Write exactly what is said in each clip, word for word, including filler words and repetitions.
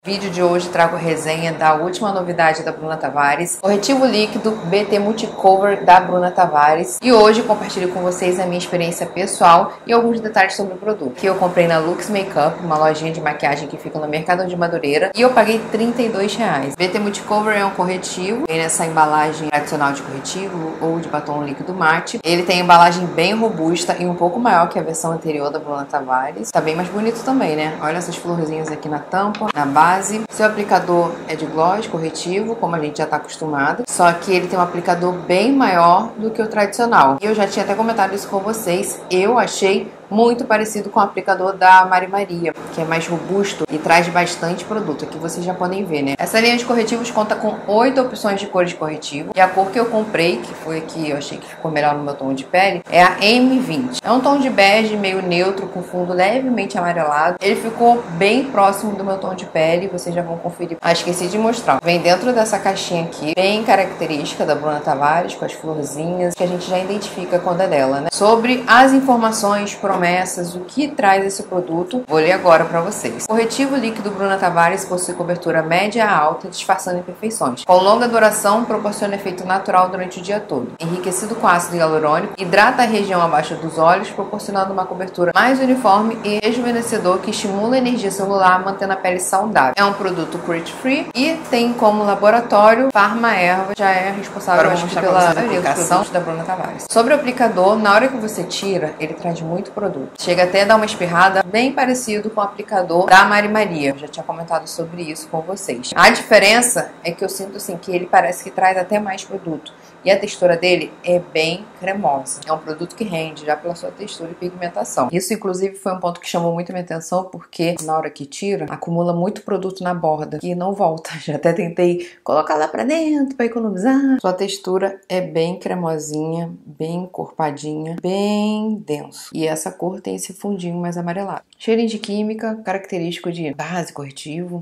No vídeo de hoje trago resenha da última novidade da Bruna Tavares, corretivo líquido B T Multicover da Bruna Tavares. E hoje compartilho com vocês a minha experiência pessoal e alguns detalhes sobre o produto, que eu comprei na Lux Makeup, uma lojinha de maquiagem que fica no Mercado de Madureira, e eu paguei trinta e dois reais. B T Multicover é um corretivo, vem nessa embalagem tradicional de corretivo ou de batom líquido mate. Ele tem embalagem bem robusta e um pouco maior que a versão anterior da Bruna Tavares. Tá bem mais bonito também, né? Olha essas florzinhas aqui na tampa, na base. Seu aplicador é de gloss corretivo, como a gente já está acostumado, só que ele tem um aplicador bem maior do que o tradicional. E eu já tinha até comentado isso com vocês, eu achei muito parecido com o aplicador da Mari Maria, que é mais robusto e traz bastante produto. Aqui vocês já podem ver, né? Essa linha de corretivos conta com oito opções de cores de corretivo. E a cor que eu comprei, que foi a que eu achei que ficou melhor no meu tom de pele, é a M vinte. É um tom de bege meio neutro, com fundo levemente amarelado. Ele ficou bem próximo do meu tom de pele, vocês já vão conferir. Ah, esqueci de mostrar. Vem dentro dessa caixinha aqui, bem característica da Bruna Tavares, com as florzinhas, que a gente já identifica quando é dela, né? Sobre as informações, promessas, o que traz esse produto, vou ler agora para vocês. Corretivo líquido Bruna Tavares possui cobertura média a alta, disfarçando imperfeições. Com longa duração, proporciona efeito natural durante o dia todo. Enriquecido com ácido hialurônico, hidrata a região abaixo dos olhos, proporcionando uma cobertura mais uniforme e rejuvenescedor que estimula a energia celular, mantendo a pele saudável. É um produto cruelty-free e tem como laboratório Pharma Erva, já é responsável acho que pela aplicação da Bruna Tavares. Sobre o aplicador, na hora que você tira, ele traz muito produto. Chega até a dar uma espirrada bem parecido com o aplicador da Mari Maria. Eu já tinha comentado sobre isso com vocês. A diferença é que eu sinto assim que ele parece que traz até mais produto. E a textura dele é bem cremosa. É um produto que rende já pela sua textura e pigmentação. Isso, inclusive, foi um ponto que chamou muito a minha atenção, porque na hora que tira, acumula muito produto na borda e não volta. Já até tentei colocar lá pra dentro pra economizar. Sua textura é bem cremosinha, bem encorpadinha, bem denso. E essa cor tem esse fundinho mais amarelado. Cheirinho de química, característico de base corretivo.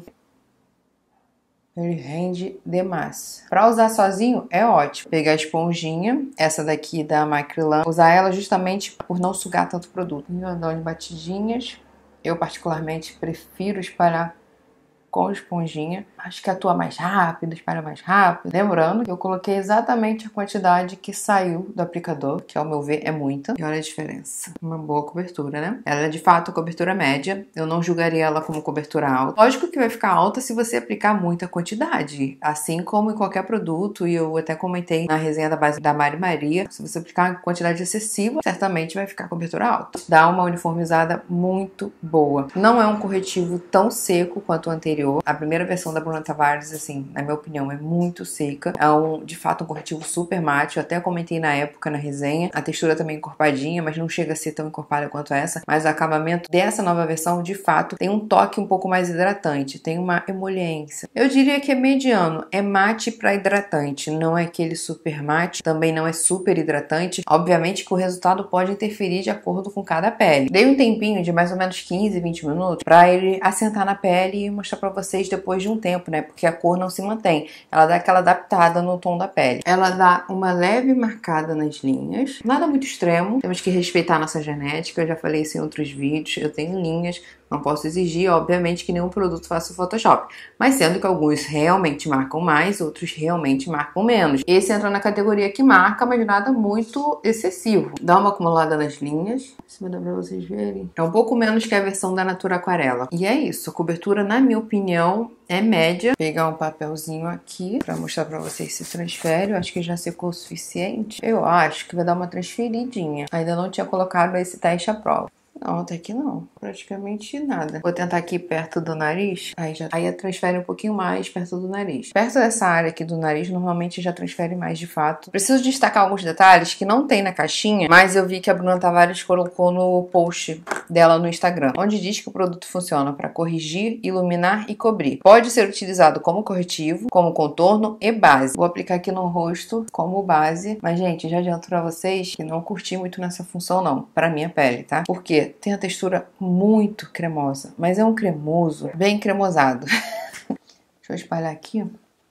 Ele rende demais. Para usar sozinho é ótimo. Pegar a esponjinha, essa daqui da Macrylan, usar ela justamente por não sugar tanto produto. Eu dou umas batidinhas. Eu particularmente prefiro espalhar com esponjinha. Acho que atua mais rápido, espalha mais rápido. Lembrando que eu coloquei exatamente a quantidade que saiu do aplicador, que ao meu ver é muita. E olha a diferença. Uma boa cobertura, né? Ela é de fato cobertura média. Eu não julgaria ela como cobertura alta. Lógico que vai ficar alta se você aplicar muita quantidade. Assim como em qualquer produto, e eu até comentei na resenha da base da Mari Maria, se você aplicar quantidade excessiva, certamente vai ficar cobertura alta. Dá uma uniformizada muito boa. Não é um corretivo tão seco quanto o anterior. A primeira versão da Bruna Tavares, assim, na minha opinião, é muito seca. É um, de fato, um corretivo super mate. Eu até comentei na época, na resenha. A textura também é encorpadinha, mas não chega a ser tão encorpada quanto essa. Mas o acabamento dessa nova versão, de fato, tem um toque um pouco mais hidratante. Tem uma emoliência. Eu diria que é mediano. É mate para hidratante. Não é aquele super mate. Também não é super hidratante. Obviamente que o resultado pode interferir de acordo com cada pele. Dei um tempinho de mais ou menos quinze, vinte minutos para ele assentar na pele e mostrar pra vocês depois de um tempo, né? Porque a cor não se mantém. Ela dá aquela adaptada no tom da pele. Ela dá uma leve marcada nas linhas. Nada muito extremo. Temos que respeitar a nossa genética. Eu já falei isso em outros vídeos. Eu tenho linhas. Não posso exigir, obviamente, que nenhum produto faça o Photoshop. Mas sendo que alguns realmente marcam mais, outros realmente marcam menos. Esse entra na categoria que marca, mas nada muito excessivo. Dá uma acumulada nas linhas. Se dá pra vocês verem. É um pouco menos que a versão da Natura Aquarela. E é isso. A cobertura, na minha opinião, é média. Vou pegar um papelzinho aqui pra mostrar pra vocês se transfere. Eu acho que já secou o suficiente. Eu acho que vai dar uma transferidinha. Ainda não tinha colocado esse teste à prova. Não, até que não. Praticamente nada. Vou tentar aqui perto do nariz. Aí já aí transfere um pouquinho mais perto do nariz. Perto dessa área aqui do nariz, normalmente já transfere mais de fato. Preciso destacar alguns detalhes que não tem na caixinha, mas eu vi que a Bruna Tavares colocou no post dela no Instagram, onde diz que o produto funciona para corrigir, iluminar e cobrir. Pode ser utilizado como corretivo, como contorno e base. Vou aplicar aqui no rosto como base, mas gente, já adianto pra vocês que não curti muito nessa função não, pra minha pele, tá? Porque tem a textura muito cremosa, mas é um cremoso bem cremosado. Deixa eu espalhar aqui.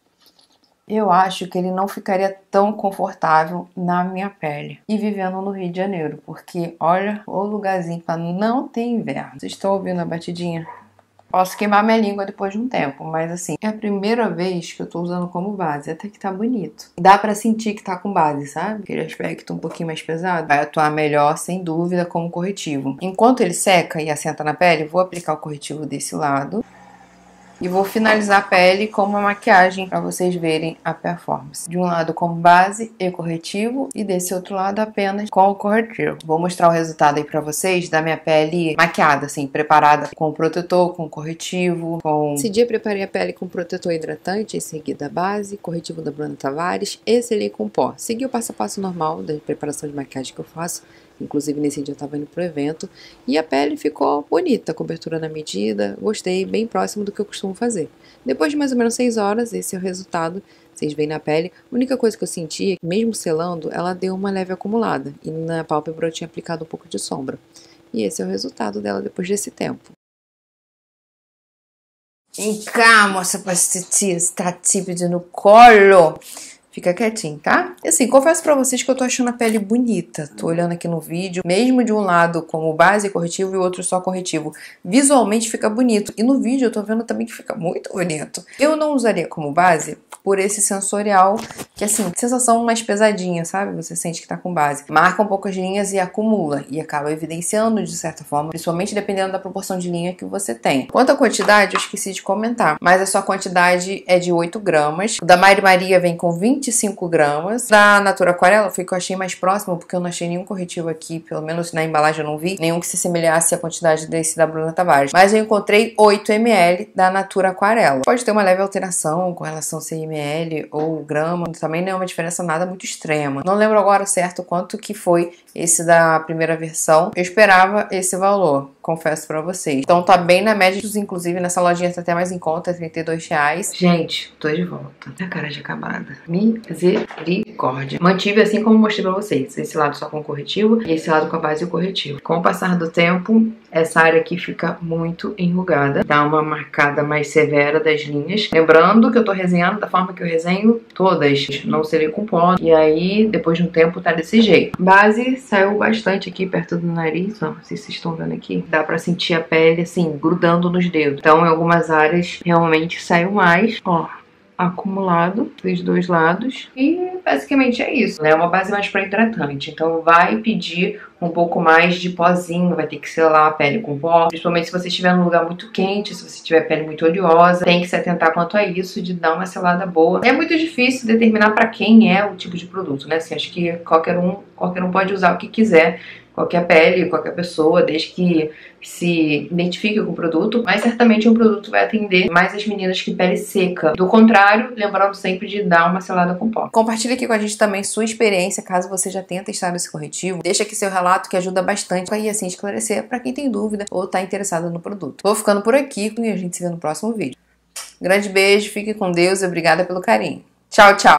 Eu acho que ele não ficaria tão confortável na minha pele e vivendo no Rio de Janeiro, porque olha o lugarzinho para não ter inverno. Vocês estão ouvindo a batidinha? Posso queimar minha língua depois de um tempo, mas assim, é a primeira vez que eu tô usando como base, até que tá bonito. Dá pra sentir que tá com base, sabe? Aquele aspecto um pouquinho mais pesado. Vai atuar melhor, sem dúvida, como corretivo. Enquanto ele seca e assenta na pele, vou aplicar o corretivo desse lado. E vou finalizar a pele com uma maquiagem para vocês verem a performance. De um lado como base e corretivo e desse outro lado apenas com o corretivo. Vou mostrar o resultado aí para vocês da minha pele maquiada, assim, preparada com protetor, com corretivo, com... Esse dia preparei a pele com protetor hidratante, em seguida a base, corretivo da Bruna Tavares e selei com pó. Segui o passo a passo normal da preparação de maquiagem que eu faço. Inclusive nesse dia eu tava indo pro evento. E a pele ficou bonita, cobertura na medida. Gostei, bem próximo do que eu costumo fazer. Depois de mais ou menos seis horas, esse é o resultado. Vocês veem na pele. A única coisa que eu senti é que mesmo selando, ela deu uma leve acumulada. E na pálpebra eu tinha aplicado um pouco de sombra. E esse é o resultado dela depois desse tempo. Vem cá, moça, pra assistir, está típido no colo. Fica quietinho, tá? E assim, confesso pra vocês que eu tô achando a pele bonita. Tô olhando aqui no vídeo, mesmo de um lado como base corretivo e o outro só corretivo. Visualmente fica bonito. E no vídeo eu tô vendo também que fica muito bonito. Eu não usaria como base por esse sensorial, que assim, sensação mais pesadinha, sabe? Você sente que tá com base. Marca um pouco as linhas e acumula. E acaba evidenciando de certa forma, principalmente dependendo da proporção de linha que você tem. Quanto à quantidade, eu esqueci de comentar. Mas a sua quantidade é de oito gramas. O da Mari Maria vem com vinte e cinco gramas. Da Natura Aquarela foi que eu achei mais próximo, porque eu não achei nenhum corretivo aqui, pelo menos na embalagem eu não vi, nenhum que se semelhasse à quantidade desse da Bruna Tavares. Mas eu encontrei oito mililitros da Natura Aquarela. Pode ter uma leve alteração com relação a cem mililitros ou grama, também não é uma diferença nada muito extrema. Não lembro agora certo quanto que foi esse da primeira versão. Eu esperava esse valor, confesso pra vocês. Então tá bem na média, inclusive nessa lojinha tá até mais em conta, trinta e dois reais. Gente, tô de volta. Tá cara de acabada. Misericórdia. Mantive assim como mostrei pra vocês. Esse lado só com corretivo e esse lado com a base e o corretivo. Com o passar do tempo, essa área aqui fica muito enrugada. Dá uma marcada mais severa das linhas. Lembrando que eu tô resenhando da forma que eu resenho todas. Não serei com pó. E aí, depois de um tempo, tá desse jeito. Base saiu bastante aqui perto do nariz, ó. Não sei se vocês estão vendo aqui. Dá pra sentir a pele, assim, grudando nos dedos. Então, em algumas áreas, realmente saiu mais, ó, acumulado dos dois lados. E basicamente é isso, né? É uma base mais para hidratante. Então vai pedir um pouco mais de pozinho, vai ter que selar a pele com pó. Principalmente se você estiver num lugar muito quente, se você tiver pele muito oleosa. Tem que se atentar quanto a isso, de dar uma selada boa. É muito difícil determinar para quem é o tipo de produto, né? Assim, acho que qualquer um, qualquer um pode usar o que quiser. Qualquer pele, qualquer pessoa, desde que se identifique com o produto, mas certamente um produto vai atender mais as meninas que pele seca. Do contrário, lembrando sempre de dar uma selada com pó. Compartilhe aqui com a gente também sua experiência, caso você já tenha testado esse corretivo. Deixa aqui seu relato que ajuda bastante e assim esclarecer para quem tem dúvida ou tá interessado no produto. Vou ficando por aqui e a gente se vê no próximo vídeo. Grande beijo, fique com Deus e obrigada pelo carinho. Tchau, tchau!